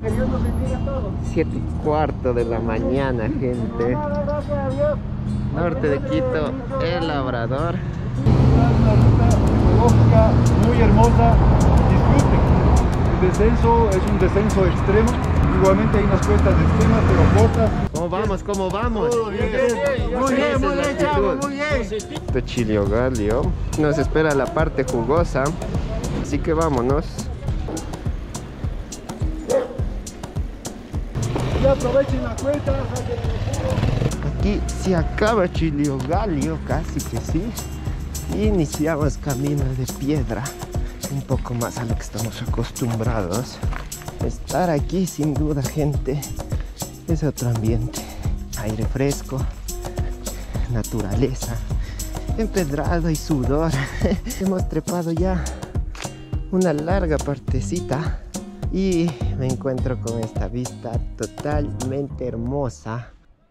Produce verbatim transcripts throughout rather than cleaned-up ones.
Siete y cuarto de la mañana, gente. Norte de Quito, El Labrador. Una ruta ecológica muy hermosa. Disfruten. El descenso es un descenso extremo. Igualmente hay unas cuestas extremas pero cortas. ¿Cómo vamos? ¿Cómo vamos? Todo bien. Muy bien, muy bien, chavo, muy bien. Tochilio Galio. Nos espera la parte jugosa. Así que vámonos. Y aprovechen la cuesta. Aquí se acaba Chilio Galio, casi que sí. Iniciamos camino de piedra. Un poco más a lo que estamos acostumbrados. Estar aquí sin duda, gente, es otro ambiente. Aire fresco, naturaleza, empedrado y sudor. Hemos trepado ya una larga partecita y me encuentro con esta vista totalmente hermosa.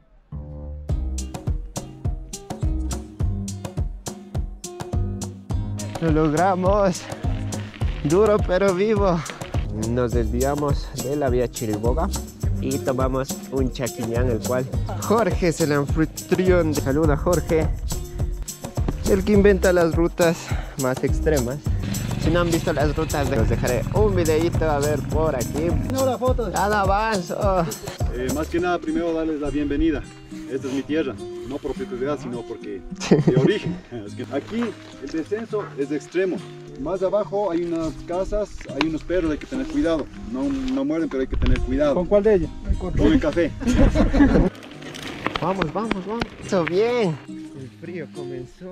Lo logramos, duro pero vivo. Nos desviamos de la vía Chiriboga y tomamos un chaquiñán, el cual Jorge es el anfitrión. Saluda, Jorge, el que inventa las rutas más extremas. Si no han visto las rutas, les dejaré un videito a ver por aquí. No, la foto. Nada avanzo. Eh, más que nada, primero darles la bienvenida. Esta es mi tierra, no por propiedad, sino porque de origen. Es que aquí el descenso es extremo. Más abajo hay unas casas, hay unos perros, hay que tener cuidado. No, no mueren, pero hay que tener cuidado. ¿Con cuál de ellos? Con el café. Vamos, vamos, vamos. Eso bien. El frío comenzó.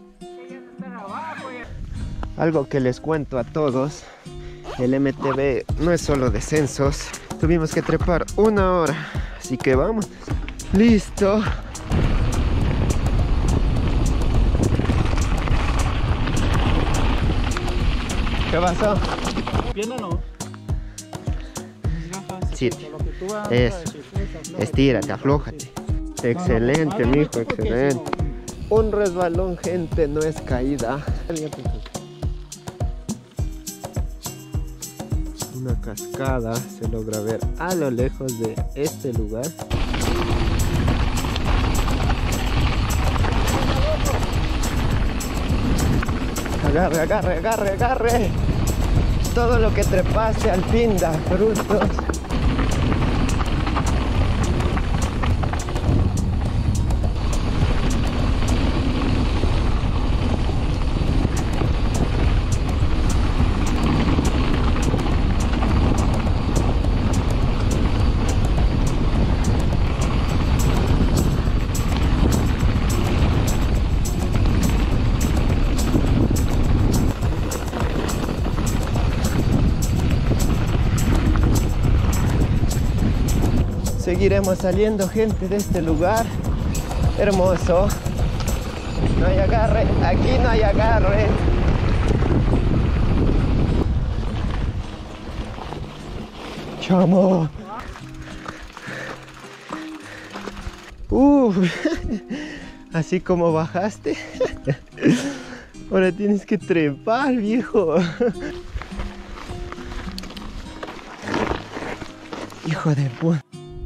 Algo que les cuento a todos, el M T B no es solo descensos. Tuvimos que trepar una hora, así que vamos. Listo. ¿Qué pasó? ¿Pierna no? Sí, eso. Estírate, aflójate. Excelente, mijo, excelente. Un resbalón, gente, no es caída. Una cascada se logra ver a lo lejos de este lugar. Agarre, agarre, agarre, agarre. Todo lo que trepaste al fin da frutos. Seguiremos saliendo, gente, de este lugar hermoso. No hay agarre, aquí no hay agarre. Chamo. Uf. Así como bajaste. Ahora tienes que trepar, viejo. Hijo de puta.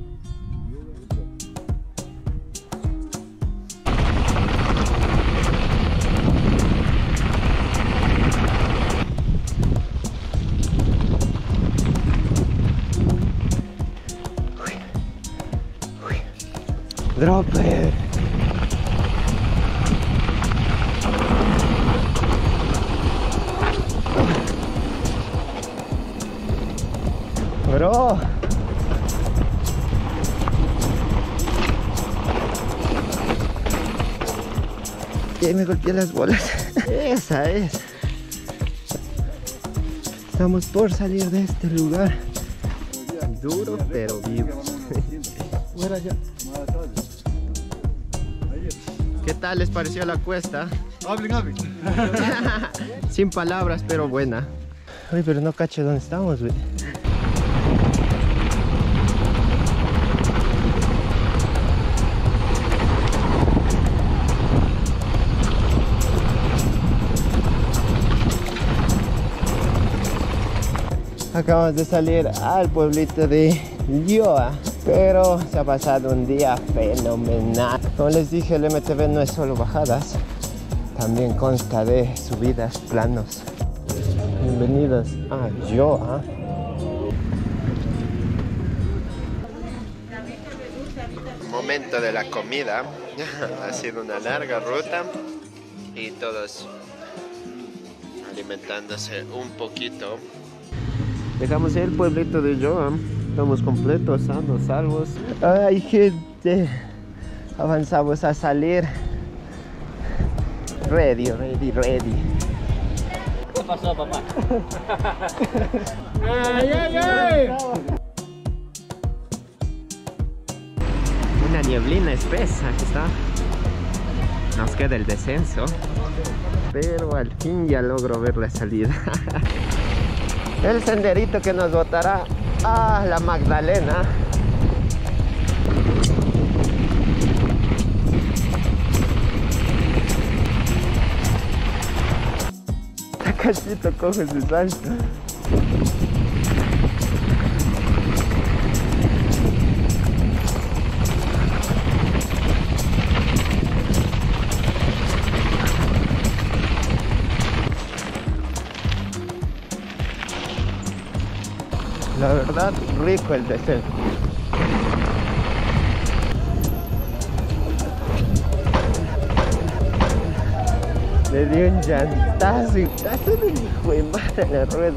Dropper. Bro. Y ahí me golpeé las bolas. Esa es. Estamos por salir de este lugar. Duro pero vivo. Fuera ya. ¿Qué tal les pareció la cuesta? Hablen, hablen. Sin palabras, pero buena. Uy, pero no cacho dónde estamos, güey. Acabamos de salir al pueblito de Yoa, pero se ha pasado un día fenomenal. Como les dije, el M T B no es solo bajadas, también consta de subidas, planos. Bienvenidos a Yoa. Momento de la comida. Ha sido una larga ruta y todos alimentándose un poquito. Dejamos el pueblito de Yoa. Estamos completos, sanos, salvos. Ay, gente, avanzamos a salir. Ready, ready, ready. ¿Qué pasó, papá? ¡Ay, ay, ay! Una nieblina espesa, aquí está. Nos queda el descenso, pero al fin ya logro ver la salida. El senderito que nos botará a la Magdalena. Cachito coge ese salto. La verdad, rico el descenso. Le di un llantazo y casi me dijo de madre en la rueda.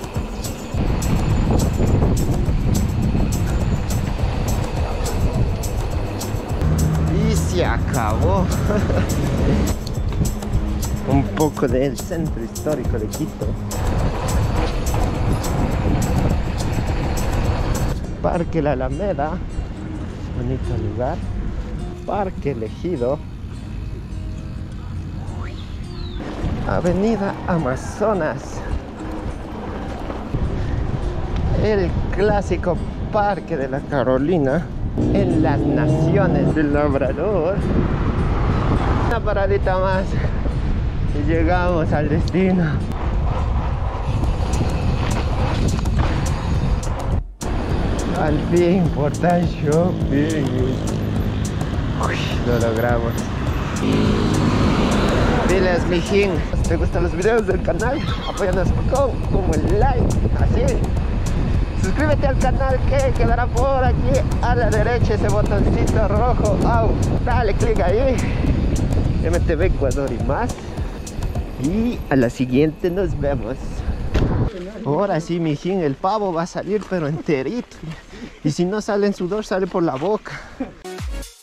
Y se acabó. Un poco del centro histórico de Quito. Parque La Alameda, bonito lugar. Parque Elegido. Avenida Amazonas. El clásico Parque de la Carolina. En las Naciones del Labrador. Una paradita más y llegamos al destino. Al fin, Portal Shopping. Uy, lo logramos. Diles, mijín, si te gustan los videos del canal, apóyanos con como el like, así. Suscríbete al canal que quedará por aquí a la derecha, ese botoncito rojo. Au, dale clic ahí. M T B Ecuador y más. Y a la siguiente nos vemos. Ahora sí, mijín, el pavo va a salir pero enterito. Y si no sale en sudor, sale por la boca.